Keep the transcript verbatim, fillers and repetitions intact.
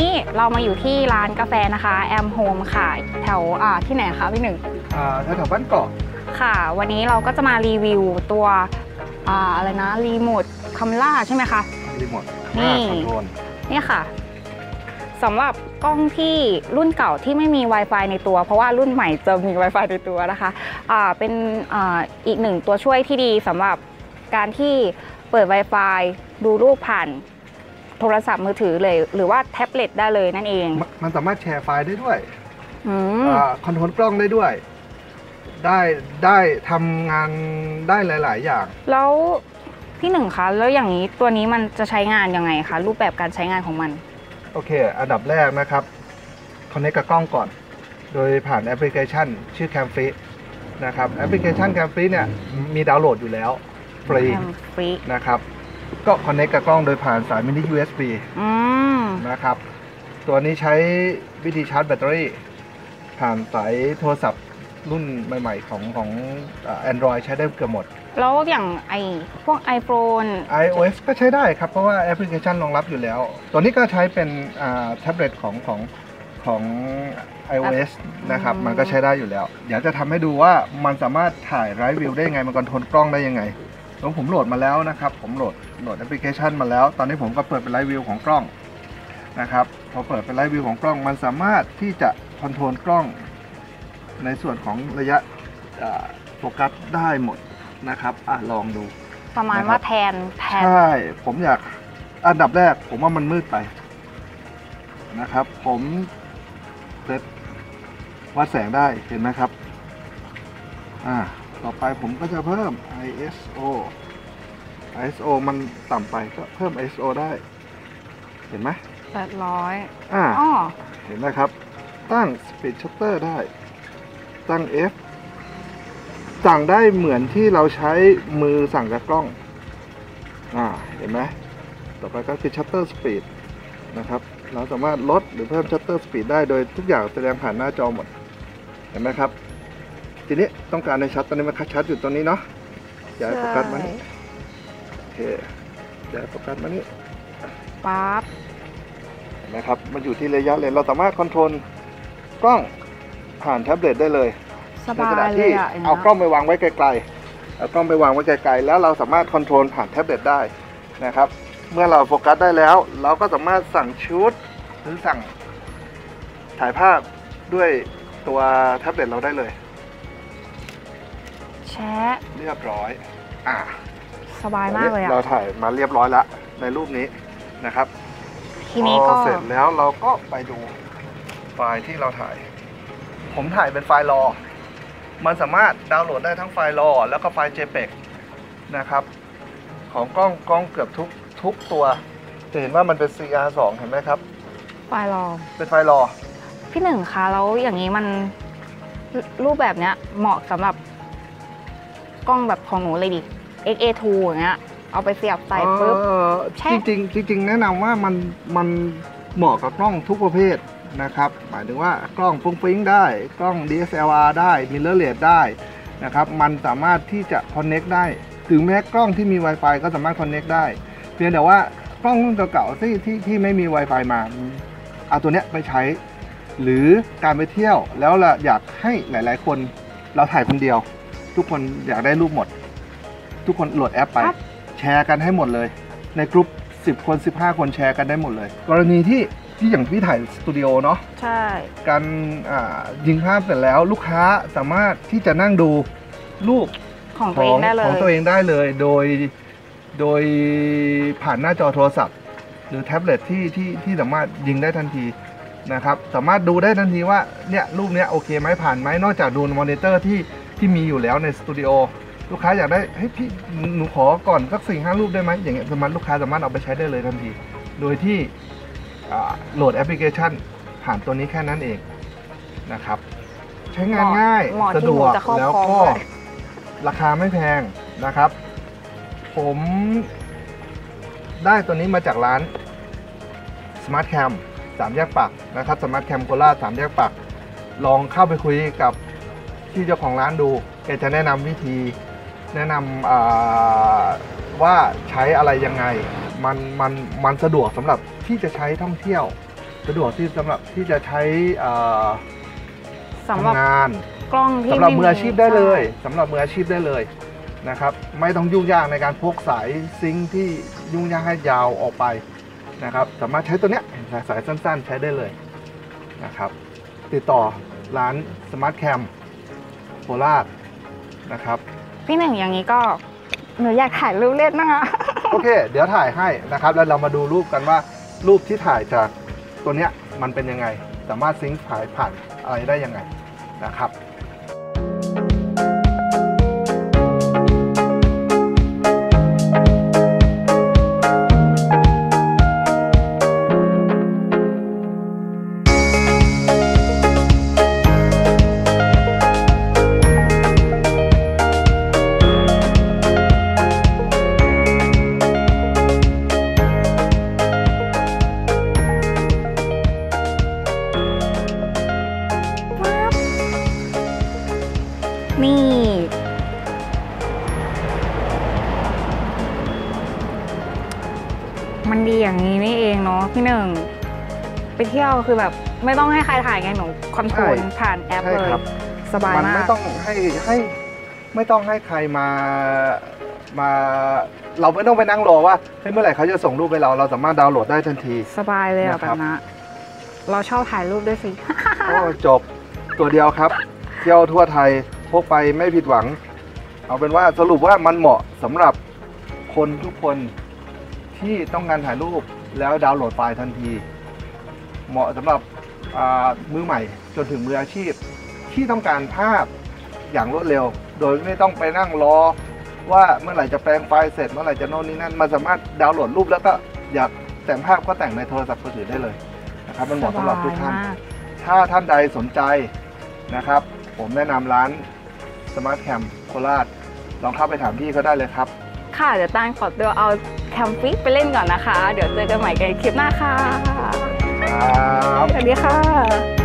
เรามาอยู่ที่ร้านกาแฟนะคะแอมโฮมค่ะแถวอ่าที่ไหนคะพี่หนึ่งอ่าแถวบ้านเกาะค่ะวันนี้เราก็จะมารีวิวตัวอ่าอะไรนะรีโมทคาเมล่าใช่ไหมคะรีโมทนี่นี่ค่ะสำหรับกล้องที่รุ่นเก่าที่ไม่มี Wi-Fi ในตัวเพราะว่ารุ่นใหม่จะมี Wi-Fi ในตัวนะคะอ่าเป็นอ่าอีกหนึ่งตัวช่วยที่ดีสำหรับการที่เปิด Wi-Fi ดูรูปผ่านโทรศัพท์มือถือเลยหรือว่าแท็บเล็ตได้เลยนั่นเองมันสามารถแชร์ไฟล์ได้ด้วยคอนโทรลกล้องได้ด้วยได้ได้ทำงานได้หลายๆอย่างแล้วพี่หนึ่งคะแล้วอย่างนี้ตัวนี้มันจะใช้งานยังไงคะรูปแบบการใช้งานของมันโอเคอันดับแรกนะครับคอนเนคกับกล้องก่อนโดยผ่านแอปพลิเคชันชื่อ Camfree นะครับแอปพลิเคชัน Camfree เนี่ยมีดาวน์โหลดอยู่แล้วฟรีนะครับก็คอนเนคกับกล้องโดยผ่านสายมินิ ยู เอส บี นะครับตัวนี้ใช้วิธีชาร์จแบตเตอรี่ผ่านสายโทรศัพท์รุ่นใหม่ๆของของ Android ใช้ได้เกือบหมดแล้วอย่างไอพวก iPhone iOS ก็ใช้ได้ครับเพราะว่าแอปพลิเคชันรองรับอยู่แล้วตัวนี้ก็ใช้เป็นแท็บเล็ตของของของ iOS นะครับมันก็ใช้ได้อยู่แล้วเดี๋ยวจะทำให้ดูว่ามันสามารถถ่ายไลฟ์วิวได้ยังไงมันคอนโทรลกล้องได้ยังไงแล้วผมโหลดมาแล้วนะครับผมโหลดโหลดแอปพลิเคชันมาแล้วตอนนี้ผมก็เปิดเป็นไลฟ์วิวของกล้องนะครับพอเปิดเป็นไลฟ์วิวของกล้องมันสามารถที่จะคอนโทรลกล้องในส่วนของระยะโฟกัสได้หมดนะครับอ่ะลองดูประมาณว่าแทนแทนใช่ผมอยากอันดับแรกผมว่ามันมืดไปนะครับผมเซตวัดแสงได้เห็นไหมครับอ่าต่อไปผมก็จะเพิ่ม ไอ เอส โอ ไอ เอส โอ มันต่ำไปก็เพิ่ม ไอ เอส โอ ได้เห็นไหมแปดร้อยอ่าเห็นไหมครับตั้ง Speed Shutter ได้ตั้ง F สั่งได้เหมือนที่เราใช้มือสั่งกับกล้องอ่าเห็นไหมต่อไปก็คือ Shutter Speed นะครับเราสามารถลดหรือเพิ่ม Shutter Speed ได้โดยทุกอย่างแสดงผ่านหน้าจอหมดเห็นไหมครับทีนี้ต้องการในชัดตอนนี้มันชัดอยู่ตรงนี้เนาะย้ายโฟกัสมานี่โอเคย้ายโฟกัสมานี่ปั๊บเห็นไหมครับมันอยู่ที่ระยะเลนเราสามารถคอนโทรลกล้องผ่านแท็บเล็ตได้เลยในขณะที่เอากล้องไปวางไว้ไกลๆเอากล้องไปวางไว้ไกลๆแล้วเราสามารถคอนโทรลผ่านแท็บเล็ตได้นะครับเมื่อเราโฟกัสได้แล้วเราก็สามารถสั่งชุดหรือสั่งถ่ายภาพด้วยตัวแท็บเล็ตเราได้เลยแชะเรียบร้อยอ่าสบายมากเลยอะเราถ่ายมาเรียบร้อยแล้วในรูปนี้นะครับทีนี้ก็เสร็จแล้วเราก็ไปดูไฟล์ที่เราถ่ายผมถ่ายเป็นไฟล์รอมันสามารถดาวน์โหลดได้ทั้งไฟล์รอแล้วก็ไฟล์ เจเพก นะครับของกล้องกล้องเกือบทุกทุกตัวจะเห็นว่ามันเป็น ซี อาร์ สอง เห็นไหมครับไฟล์รอเป็นไฟล์รอพี่หนึ่งคะแล้วอย่างนี้มันรูปแบบเนี้ยเหมาะสำหรับกล้องแบบของหนูเลยดิ เอ็กซ์ เอ ทู อย่างเงี้ยเอาไปเสียบใส่ปุ๊บจริงจริงจริงแนะนำว่ามันมันเหมาะกับกล้องทุกประเภทนะครับหมายถึงว่ากล้องฟุ้งฟิ้งได้กล้อง ดี เอส แอล อาร์ ได้มิเรอร์เลสได้นะครับมันสามารถที่จะคอนเน็กได้ถึงแม้กล้องที่มี Wi-Fi ก็สามารถคอนเน็กได้เพียงแต่ว่ากล้องรุ่นเก่าๆที่ที่ที่ไม่มี Wi-Fi มาเอาตัวเนี้ยไปใช้หรือการไปเที่ยวแล้วเราอยากให้หลายๆคนเราถ่ายคนเดียวทุกคนอยากได้รูปหมดทุกคนโหลดแอปไปแชร์กันให้หมดเลยในกลุ่มสิบคนสิบห้าคนแชร์กันได้หมดเลยกรณีที่ที่อย่างพี่ถ่ายสตูดิโอเนาะใช่การยิงภาพเสร็จแล้วลูกค้าสามารถที่จะนั่งดูรูปของตัวเองได้เลยของตัวเองได้เลยโดยโดยผ่านหน้าจอโทรศัพท์หรือแท็บเล็ตที่ที่ที่สามารถยิงได้ทันทีนะครับสามารถดูได้ทันทีว่าเนี่ยรูปเนี้ยโอเคไหมผ่านไหมนอกจากดูมอนิเตอร์ที่ที่มีอยู่แล้วในสตูดิโอลูกค้าอยากได้เฮ้ยพี่หนูขอก่อนสักสี่ห้ารูปได้ไหมอย่างเงี้ยสามารถลูกค้าสามารถเอาไปใช้ได้เลยทันทีโดยที่โหลดแอปพลิเคชันผ่านตัวนี้แค่นั้นเองนะครับใช้งานง่ายสะดวกแล้วก็ราคาไม่แพงนะครับผมได้ตัวนี้มาจากร้าน Smart Cam สามแยกปากนะครับ Smart Cam โคราชสามแยกปากลองเข้าไปคุยกับที่เจ้าของร้านดูแกจะแนะนำวิธีแนะนำว่าใช้อะไรยังไงมันมันมันสะดวกสำหรับที่จะใช้ท่องเที่ยวสะดวกที่สำหรับที่จะใช้เอ่อสำหรับทำงานกล้องที่สำหรับไมืออาชีพได้เลยสำหรับมืออาชีพได้เลยนะครับไม่ต้องยุ่งยากในการพกสายซิงค์ที่ยุ่งยากให้ยาวออกไปนะครับสามารถใช้ตัวเนี้ยสายสั้นๆ ใช้ได้เลยนะครับติดต่อร้านสมาร์ทแคมโคราชนะครับพี่หนึ่งอย่างนี้ก็หนูอยากถ่ายรูปเล่นนะคะโอเค เดี๋ยวถ่ายให้นะครับแล้วเรามาดูรูปกันว่ารูปที่ถ่ายจากตัวเนี้ยมันเป็นยังไงสามารถซิงค์ถ่ายผ่านอะไรได้ยังไงนะครับนี่ มันดีอย่างนี้นี่เองเนาะพี่หนึ่งไปเที่ยวคือแบบไม่ต้องให้ใครถ่ายไงหนูคอนโทรลผ่านแอปใช่เลยครับสบายมันมาไม่กต้องให้ให้ไม่ต้องให้ใครมามา เราไม่ต้องไปนั่งรอว่าเฮ้ยเมื่อไหร่เขาจะส่งรูปไปเราเราสามารถดาวน์โหลดได้ทันทีสบายเลยอะนะแบครับบนั้นเราชอบถ่ายรูปด้วยสิก็จบตัวเดียวครับ เที่ยวทั่วไทยพกไปไม่ผิดหวัง เอาเป็นว่าสรุปว่ามันเหมาะสำหรับคนทุกคนที่ต้องการถ่ายรูปแล้วดาวน์โหลดไฟล์ทันที เหมาะสำหรับอ่ามือใหม่จนถึงมืออาชีพ ที่ต้องการภาพอย่างรวดเร็ว โดยไม่ต้องไปนั่งรอว่าเมื่อไหร่จะแปลงไฟล์เสร็จเมื่อไหร่จะโน่นนี่นั่นมันสามารถดาวน์โหลดรูปแล้วก็อยากแต่งภาพก็แต่งในโทรศัพท์มือถือได้เลยนะครับมันเหมาะสำหรับทุกท่านสบายมากถ้าท่านใดสนใจนะครับ ผมแนะนำร้านสมาร์ทแคมโคราชลองเข้าไปถามพี่เขาได้เลยครับค่ะเดี๋ยวตานขอตัวเอาแคมฟิกไปเล่นก่อนนะคะ เดี๋ยวเจอกันใหม่ในคลิปหน้าค่ะครับสวัสดีค่ะ